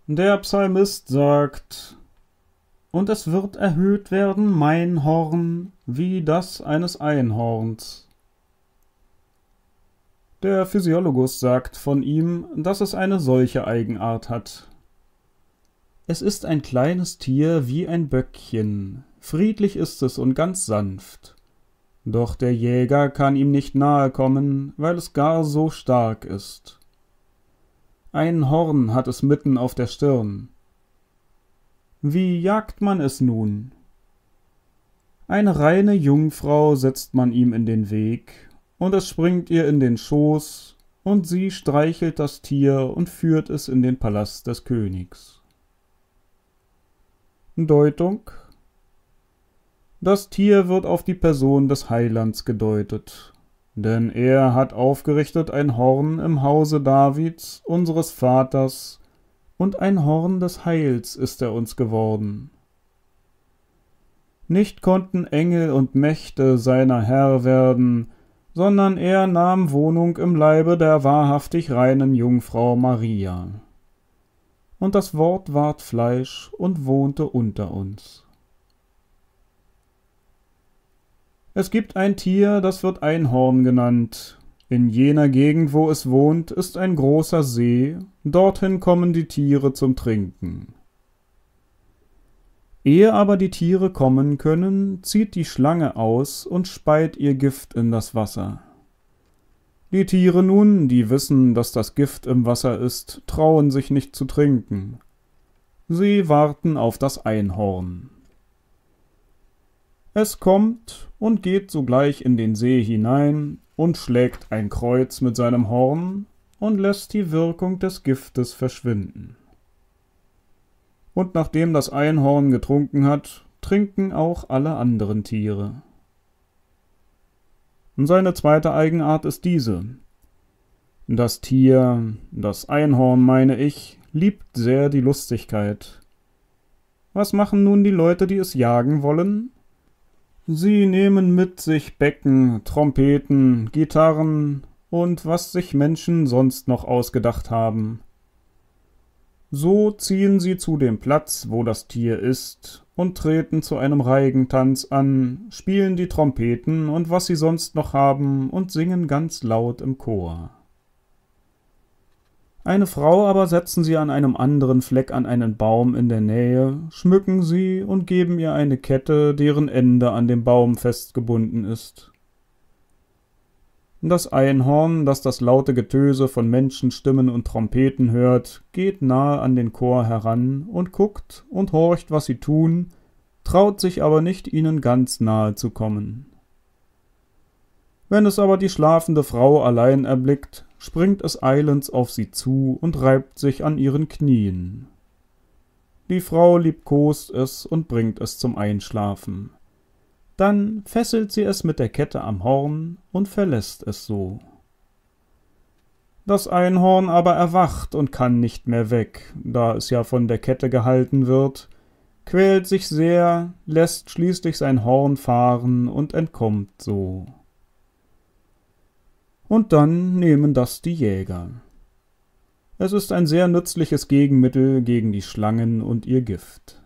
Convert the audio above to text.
Der Psalmist sagt: Und es wird erhöht werden mein Horn wie das eines Einhorns. Der Physiologus sagt von ihm, dass es eine solche Eigenart hat. Es ist ein kleines Tier wie ein Böckchen, friedlich ist es und ganz sanft. Doch der Jäger kann ihm nicht nahe kommen, weil es gar so stark ist. Ein Horn hat es mitten auf der Stirn. Wie jagt man es nun? Eine reine Jungfrau setzt man ihm in den Weg, und es springt ihr in den Schoß, und sie streichelt das Tier und führt es in den Palast des Königs. Deutung: Das Tier wird auf die Person des Heilands gedeutet, denn er hat aufgerichtet ein Horn im Hause Davids, unseres Vaters, und ein Horn des Heils ist er uns geworden. Nicht konnten Engel und Mächte seiner Herr werden, sondern er nahm Wohnung im Leibe der wahrhaftig reinen Jungfrau Maria. Und das Wort ward Fleisch und wohnte unter uns. Es gibt ein Tier, das wird Einhorn genannt. In jener Gegend, wo es wohnt, ist ein großer See, dorthin kommen die Tiere zum Trinken. Ehe aber die Tiere kommen können, zieht die Schlange aus und speit ihr Gift in das Wasser. Die Tiere nun, die wissen, dass das Gift im Wasser ist, trauen sich nicht zu trinken. Sie warten auf das Einhorn. Es kommt und geht sogleich in den See hinein und schlägt ein Kreuz mit seinem Horn und lässt die Wirkung des Giftes verschwinden. Und nachdem das Einhorn getrunken hat, trinken auch alle anderen Tiere. Und seine zweite Eigenart ist diese: Das Tier, das Einhorn meine ich, liebt sehr die Lustigkeit. Was machen nun die Leute, die es jagen wollen? Sie nehmen mit sich Becken, Trompeten, Gitarren und was sich Menschen sonst noch ausgedacht haben. So ziehen sie zu dem Platz, wo das Tier ist, und treten zu einem Reigentanz an, spielen die Trompeten und was sie sonst noch haben und singen ganz laut im Chor. Eine Frau aber setzen sie an einem anderen Fleck an einen Baum in der Nähe, schmücken sie und geben ihr eine Kette, deren Ende an dem Baum festgebunden ist. Das Einhorn, das das laute Getöse von Menschenstimmen und Trompeten hört, geht nahe an den Chor heran und guckt und horcht, was sie tun, traut sich aber nicht, ihnen ganz nahe zu kommen. Wenn es aber die schlafende Frau allein erblickt, springt es eilends auf sie zu und reibt sich an ihren Knien. Die Frau liebkost es und bringt es zum Einschlafen. Dann fesselt sie es mit der Kette am Horn und verlässt es so. Das Einhorn aber erwacht und kann nicht mehr weg, da es ja von der Kette gehalten wird, quält sich sehr, lässt schließlich sein Horn fahren und entkommt so. Und dann nehmen das die Jäger. Es ist ein sehr nützliches Gegenmittel gegen die Schlangen und ihr Gift.